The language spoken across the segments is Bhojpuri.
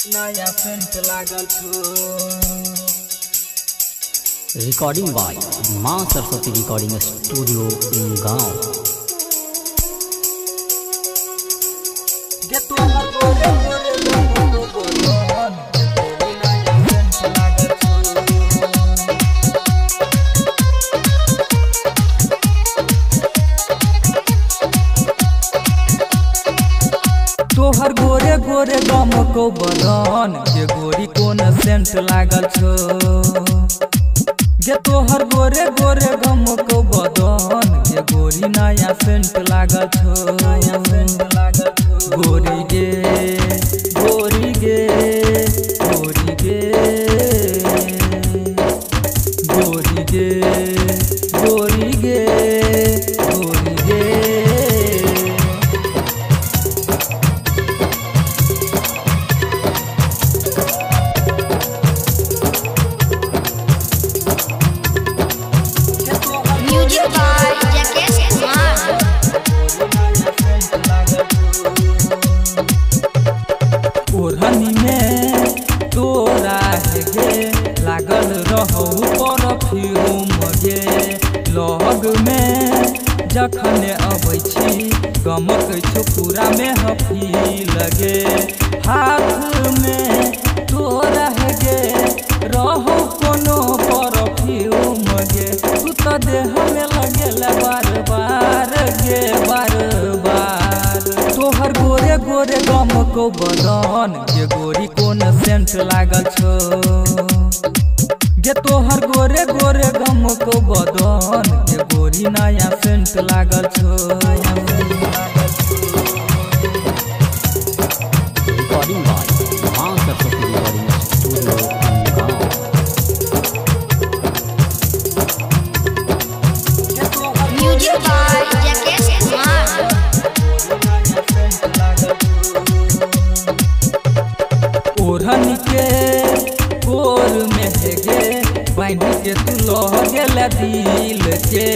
नया पेंट लागल छो। रिकॉर्डिंग बाय मां सरस्वती रिकॉर्डिंग स्टूडियो गांव। तोहर गोरे गोरे गम को बदन जे गोरी कोन सेंट लागल छो। जे तोहर गोरे गोरे गम को बदन जे गोरी नया सेंट लागल छो। नया सेंट लागल छो। गोरी गे गोरी गे गोरी गे गोरी गे गोरी गे गोरी गे। ओढ़नी में तोरा गे लागल रहू परफ्यूम गे। लग में जखन अबै छी गमक छुपुरा में हफी लगे। हाथ में तोरा गे रहू कोनो परफ्यूम गे। तू तो देह में लगेला बार बार गे बार बार। तोहर गोरे गोरे गम को बदन जे गोरी कोन सेंट लागल छो। गे तोहर गोरे गोरे गम को बदन जे गोरी नया सेंट लागल छो। रिकॉर्डिंग बाय मां सरस्वती रिकॉर्डिंग स्टूडियो गांव। ओढ़नी के कोर में गे बांध के तू लह गेल दिल के।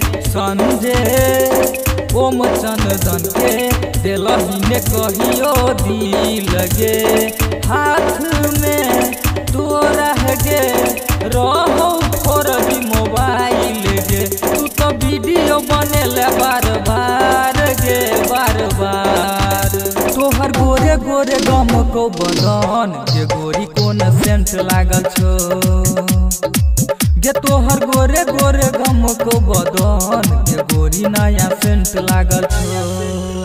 संजय ओम चंदन के दिलही में कहियो दिल गे। हाथ में तोरा गे रहो फौरजी मोबाइल गे। तू तो वीडियो बनेला बार बार गे बार बार। तोहर गोरे गोरे गम को बदन जे गोरी कोन सेंट लागल छो। गे तोहर गोरे गोरे गम को बदन जे गोरी नया सेंट लागल छो।